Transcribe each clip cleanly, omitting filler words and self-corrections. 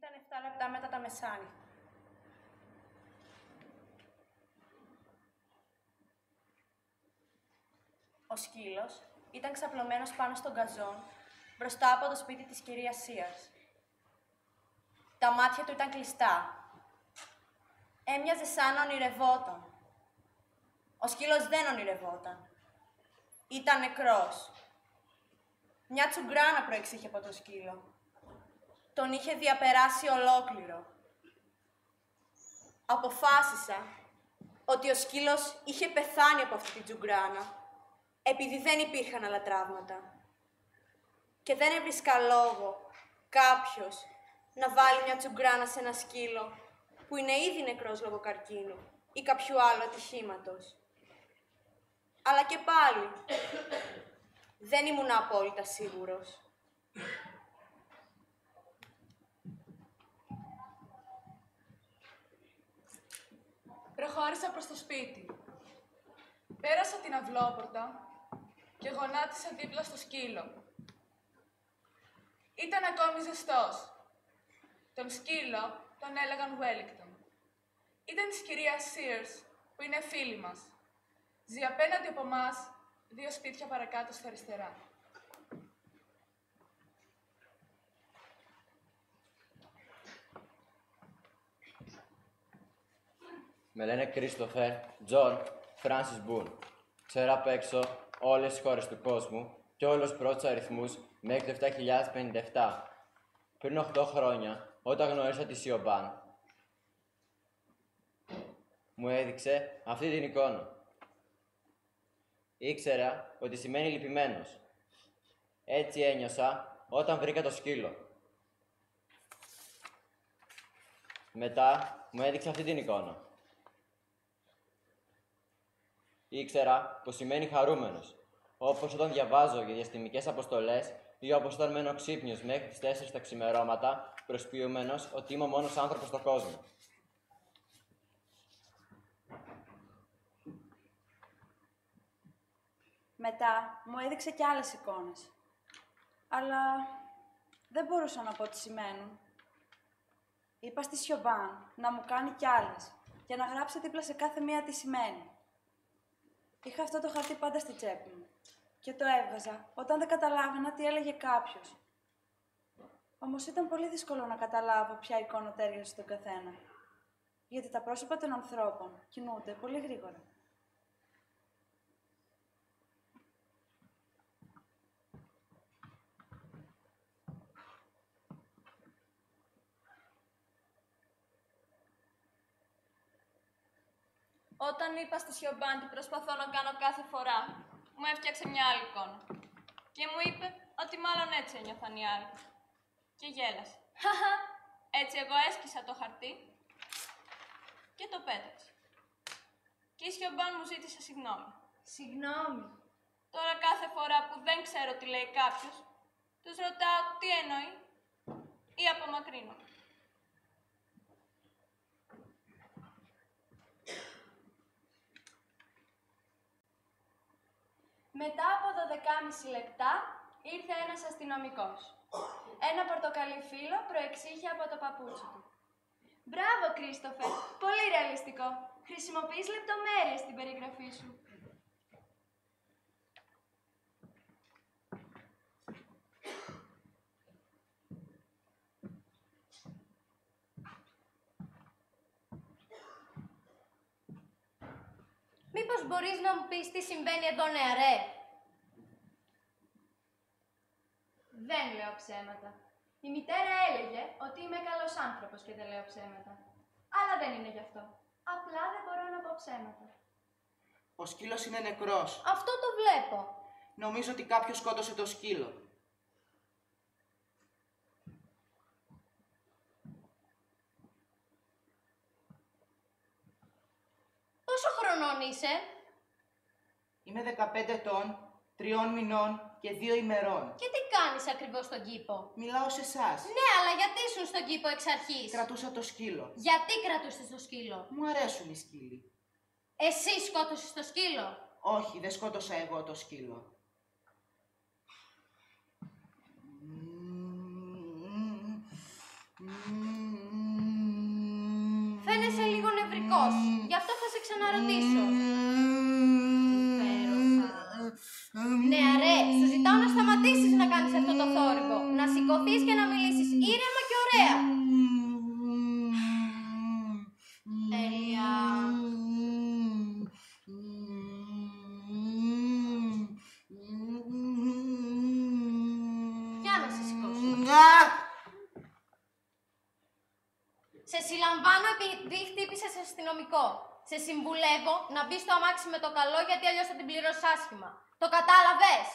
Ήταν 7 λεπτά μετά τα μεσάνυχτα. Ο σκύλος ήταν ξαπλωμένος πάνω στον γκαζόν, μπροστά από το σπίτι της κυρίας Σίαρς. Τα μάτια του ήταν κλειστά. Έμοιαζε σαν να ονειρευόταν. Ο σκύλος δεν ονειρευόταν. Ήταν νεκρός. Μια τσουγκράνα προεξήχε από το σκύλο. Τον είχε διαπεράσει ολόκληρο. Αποφάσισα ότι ο σκύλος είχε πεθάνει από αυτή την τσουγκράνα, επειδή δεν υπήρχαν άλλα τραύματα. Και δεν έβρισκα λόγο κάποιος να βάλει μια τσουγκράνα σε ένα σκύλο που είναι ήδη νεκρός λόγω καρκίνου ή κάποιου άλλου ατυχήματος. Αλλά και πάλι, δεν ήμουν απόλυτα σίγουρος. Προχώρησα προς το σπίτι. Πέρασα την αυλόπορτα και γονάτισα δίπλα στο σκύλο. Ήταν ακόμη ζεστός. Τον σκύλο τον έλεγαν Wellington. Ήταν της κυρίας Sears, που είναι φίλη μας. Ζει απέναντι από μας, 2 σπίτια παρακάτω στα αριστερά. Με λένε Κρίστοφερ, Τζον, Φράνσις Μπουν. Ξέρω απ' έξω όλες τις χώρες του κόσμου και όλους τους πρώτους αριθμούς μέχρι το 7057. Πριν 8 χρόνια, όταν γνώρισα τη Σιομπάν, μου έδειξε αυτή την εικόνα. Ήξερα ότι σημαίνει λυπημένος. Έτσι ένιωσα όταν βρήκα το σκύλο. Μετά μου έδειξε αυτή την εικόνα. Ήξερα πως σημαίνει χαρούμενος, όπως όταν διαβάζω για διαστημικές αποστολές ή όπως όταν μένω ξύπνιος μέχρι τις 4 τα ξημερώματα, προσποιούμενος ότι είμαι ο μόνος άνθρωπος στον κόσμο. Μετά μου έδειξε κι άλλες εικόνες. Αλλά δεν μπορούσα να πω τι σημαίνουν. Είπα στη Σιομπάν να μου κάνει κι άλλες και να γράψει δίπλα σε κάθε μία τι σημαίνει. Είχα αυτό το χαρτί πάντα στη τσέπη μου και το έβγαζα όταν δεν καταλάβαινα τι έλεγε κάποιος. Όμως ήταν πολύ δύσκολο να καταλάβω ποια εικόνα τέριαζε στον καθένα, γιατί τα πρόσωπα των ανθρώπων κινούνται πολύ γρήγορα. Όταν είπα στη Σιομπάν τι προσπαθώ να κάνω κάθε φορά, μου έφτιαξε μια άλλη εικόνα. Και μου είπε ότι μάλλον έτσι ένιωθαν οι άλλοι. Και γέλασε. Χαχα! Έτσι εγώ έσκυσα το χαρτί και το πέταξα. Και η Σιομπάν μου ζήτησε συγγνώμη. Συγγνώμη. Τώρα κάθε φορά που δεν ξέρω τι λέει κάποιος, τους ρωτάω τι εννοεί ή απομακρύνω. Μετά από 12,5 λεπτά ήρθε ένας αστυνομικός. Ένα πορτοκαλί φύλλο προεξήχε από το παπούτσι του. Μπράβο, Κρίστοφερ! Πολύ ρεαλιστικό. Χρησιμοποιείς λεπτομέρειες στην περιγραφή σου. Μήπως μπορείς να μου πεις τι συμβαίνει εδώ, νεαρέ? Δεν λέω ψέματα. Η μητέρα έλεγε ότι είμαι καλός άνθρωπος και δεν λέω ψέματα. Αλλά δεν είναι γι' αυτό. Απλά δεν μπορώ να πω ψέματα. Ο σκύλος είναι νεκρός. Αυτό το βλέπω. Νομίζω ότι κάποιος σκότωσε το σκύλο. Πόσο χρονών είσαι? Είμαι 15 ετών, 3 μηνών και 2 ημερών. Και τι κάνεις ακριβώς στον κήπο? Μιλάω σε εσάς. Ναι, αλλά γιατί ήσουν στον κήπο εξ αρχής? Κρατούσα το σκύλο. Γιατί κρατούσες το σκύλο? Μου αρέσουν οι σκύλοι. Εσύ σκότωσες το σκύλο? Όχι, δεν σκότωσα εγώ το σκύλο. φαίνεσαι λίγο νευρικός. Γι' αυτό θα σε ξαναρωτήσω. Νεαρέ, σου ζητάω να σταματήσεις να κάνεις αυτό το θόρυβο. Να σηκωθείς και να μιλήσεις ήρεμα και ωραία. Τέλεια. Για να σε σηκώσω. Σε συλλαμβάνω επειδή χτύπησες αστυνομικό. Σε συμβουλεύω να μπεις στο αμάξι με το καλό, γιατί αλλιώς θα την πληρώσεις άσχημα. Το κατάλαβες?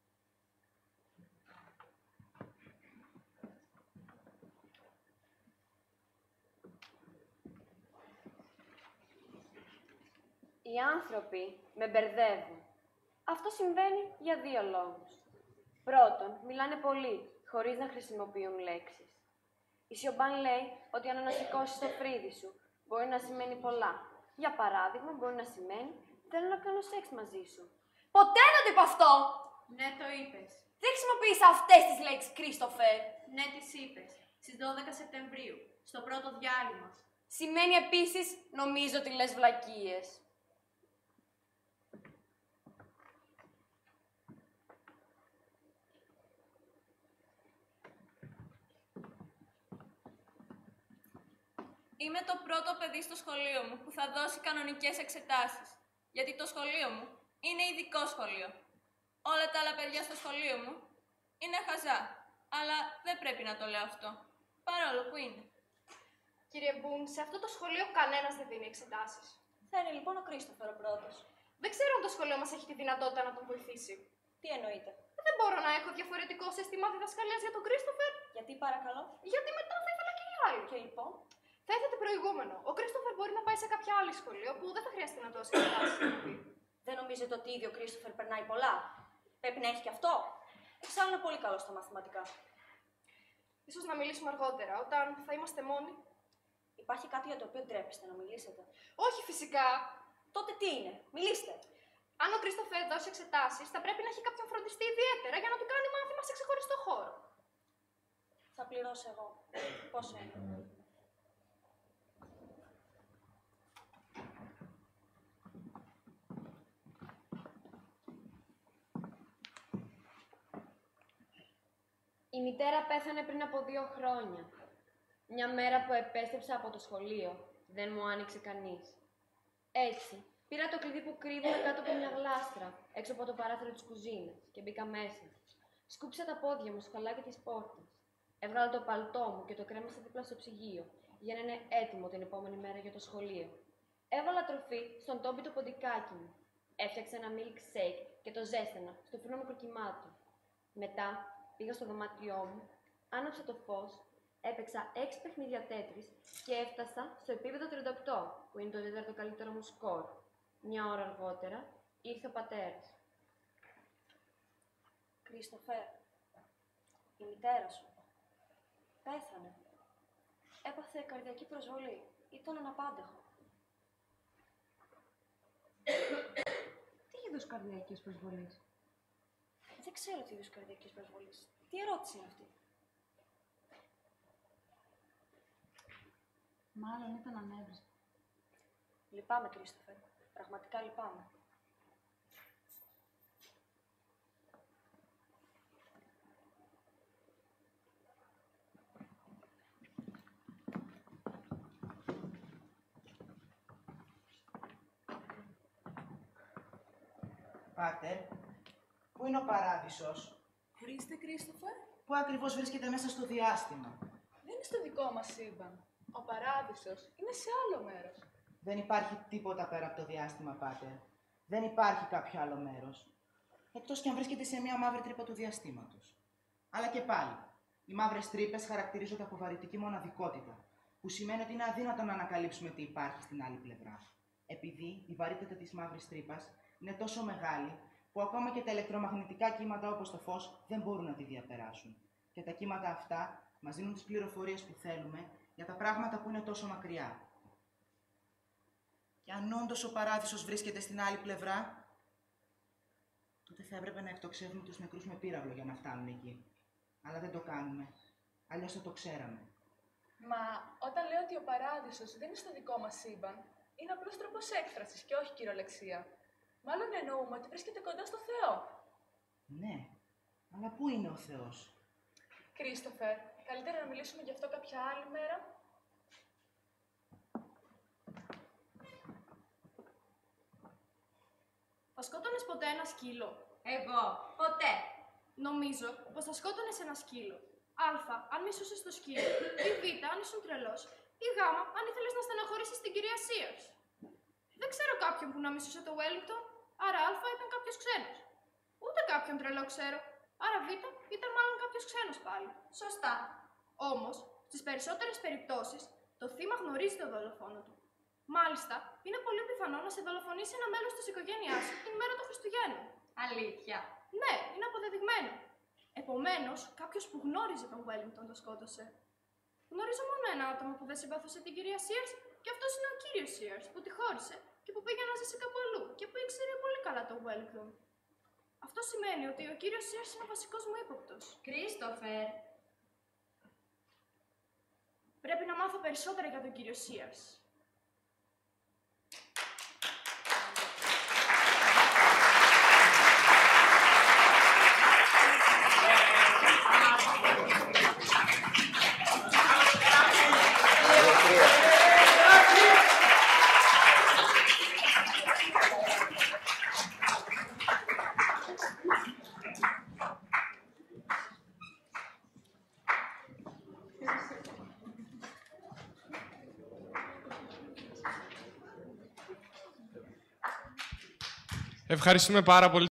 Οι άνθρωποι με μπερδεύουν. Αυτό συμβαίνει για δύο λόγους. Πρώτον, μιλάνε πολύ, χωρίς να χρησιμοποιούν λέξεις. Η Σιομπάν λέει ότι αν ανασηκώσεις το φρύδι σου, μπορεί να σημαίνει πολλά. Για παράδειγμα, μπορεί να σημαίνει θέλω να κάνω σεξ μαζί σου. Ποτέ δεν το είπα αυτό! Ναι, το είπες. Δεν χρησιμοποίησα αυτές τις λέξεις, Κρίστοφερ. Ναι, τις είπες. Στις 12 Σεπτεμβρίου, στο πρώτο διάλειμμα. Σημαίνει επίσης, νομίζω ότι λες βλακίες. Είμαι το πρώτο παιδί στο σχολείο μου που θα δώσει κανονικές εξετάσεις. Γιατί το σχολείο μου είναι ειδικό σχολείο. Όλα τα άλλα παιδιά στο σχολείο μου είναι χαζά. Αλλά δεν πρέπει να το λέω αυτό. Παρόλο που είναι. Κύριε Μπούν, σε αυτό το σχολείο κανένας δεν δίνει εξετάσεις. Θα είναι λοιπόν ο Κρίστοφερ ο πρώτος. Δεν ξέρω αν το σχολείο μας έχει τη δυνατότητα να τον βοηθήσει. Τι εννοείται? Δεν μπορώ να έχω διαφορετικό σύστημα διδασκαλίας για τον Κρίστοφερ. Γιατί παρακαλώ? Γιατί μετά θα ήθελα και για άλλο. Και λοιπόν, Θέτεται προηγούμενο. Ο Κρίστοφερ μπορεί να πάει σε κάποια άλλη σχολείο που δεν θα χρειαστεί να δώσει εξετάσεις. δεν νομίζετε ότι ήδη ο Κρίστοφερ περνάει πολλά? Πρέπει να έχει και αυτό. Εξάλλου είναι πολύ καλό στα μαθηματικά. Ίσως να μιλήσουμε αργότερα, όταν θα είμαστε μόνοι. Υπάρχει κάτι για το οποίο ντρέπεστε να μιλήσετε? Όχι φυσικά. Τότε τι είναι? Μιλήστε. Αν ο Κρίστοφερ δώσει εξετάσεις, θα πρέπει να έχει κάποιον φροντιστή ιδιαίτερα για να του κάνει μάθημα σε ξεχωριστό χώρο. Θα πληρώσω εγώ. Πόσο είναι? Η μητέρα πέθανε πριν από 2 χρόνια. Μια μέρα που επέστρεψα από το σχολείο, δεν μου άνοιξε κανείς. Έτσι, πήρα το κλειδί που κρύβομαι κάτω από μια γλάστρα, έξω από το παράθυρο της κουζίνας και μπήκα μέσα. Σκούπισα τα πόδια μου στο χαλάκι της πόρτας. Έβγαλα το παλτό μου και το κρέμασα δίπλα στο ψυγείο, για να είναι έτοιμο την επόμενη μέρα για το σχολείο. Έβαλα τροφή στον τόμπι το ποντικάκι μου. Έφτιαξα ένα milkshake και το ζέστανα στο φούρνο μικροκυμάτου. Μετά πήγα στο δωμάτιό μου, άναψα το φως, έπαιξα 6 παιχνίδια τέτρις και έφτασα στο επίπεδο 38, που είναι το 4ο καλύτερο μου σκορ. Μια ώρα αργότερα ήρθε ο πατέρας. Κρίστοφερ, η μητέρα σου πέθανε. Έπαθε καρδιακή προσβολή. Ήταν αναπάντεχο. Τι είδους καρδιακής προσβολής? Δεν ξέρω τι είδους καρδιακής προσβολής. Τι ερώτηση είναι αυτή? Μάλλον ήταν ανέβρισμα. Λυπάμαι, Κρίστοφερ. Πραγματικά λυπάμαι. Πάτερ, πού είναι ο παράδεισος? Ορίστε, Κρίστοφερ. Πού ακριβώς βρίσκεται μέσα στο διάστημα? Δεν είναι στο δικό μας σύμπαν. Ο παράδεισος είναι σε άλλο μέρος. Δεν υπάρχει τίποτα πέρα από το διάστημα, Πάτερ. Δεν υπάρχει κάποιο άλλο μέρος. Εκτός κι αν βρίσκεται σε μια μαύρη τρύπα του διαστήματος. Αλλά και πάλι, οι μαύρες τρύπες χαρακτηρίζονται από βαρυτική μοναδικότητα, που σημαίνει ότι είναι αδύνατο να ανακαλύψουμε τι υπάρχει στην άλλη πλευρά. Επειδή η βαρύτητα της μαύρης τρύπας είναι τόσο μεγάλη, που ακόμα και τα ηλεκτρομαγνητικά κύματα όπως το φως δεν μπορούν να τη διαπεράσουν. Και τα κύματα αυτά μας δίνουν τις πληροφορίες που θέλουμε για τα πράγματα που είναι τόσο μακριά. Και αν όντως ο παράδεισος βρίσκεται στην άλλη πλευρά, τότε θα έπρεπε να εκτοξεύουμε τους νεκρούς με πύραυλο για να φτάνουν εκεί. Αλλά δεν το κάνουμε. Αλλιώς θα το ξέραμε. Μα όταν λέω ότι ο παράδεισος δεν είναι στο δικό μας σύμπαν, είναι απλώς τρόπος έκφρασης και όχι κυριολεξία. Μάλλον εννοούμε ότι βρίσκεται κοντά στο Θεό. Ναι, αλλά πού είναι ο Θεός? Κρίστοφερ, καλύτερα να μιλήσουμε γι' αυτό κάποια άλλη μέρα. Θα σκότωνες ποτέ ένα σκύλο? Εγώ, ποτέ. Νομίζω πως θα σκότωνες ένα σκύλο. Α, αν μισούσες το σκύλο. Ή Β, αν ήσουν τρελός. Ή Γ, αν ήθελες να στεναχωρήσεις την κυρία Sears. Δεν ξέρω κάποιον που να μισούσε το Wellington, άρα Α ήταν κάποιος ξένος. Ούτε κάποιον τρελό ξέρω, άρα Β ήταν μάλλον κάποιος ξένος πάλι. Σωστά. Όμως, στις περισσότερες περιπτώσεις, το θύμα γνωρίζει τον δολοφόνο του. Μάλιστα, είναι πολύ πιθανό να σε δολοφονήσει ένα μέλος της οικογένειάς σου την ημέρα των Χριστουγέννων. Αλήθεια. Ναι, είναι αποδεδειγμένο. Επομένως, κάποιος που γνώριζε τον Wellington το σκότωσε. Γνωρίζω μόνο ένα άτομο που δεν συμπαθούσε την κυρία Sears και αυτός είναι ο κύριος Sears που τη χώρισε και που πήγε να ζήσει κάπου αλλού και που ήξερε πολύ καλά τον Wellington. Αυτό σημαίνει ότι ο κύριος Sears είναι ο βασικός μου ύποπτος. Κρίστοφερ. Πρέπει να μάθω περισσότερα για τον κύριο Sears. Ευχαριστούμε πάρα πολύ.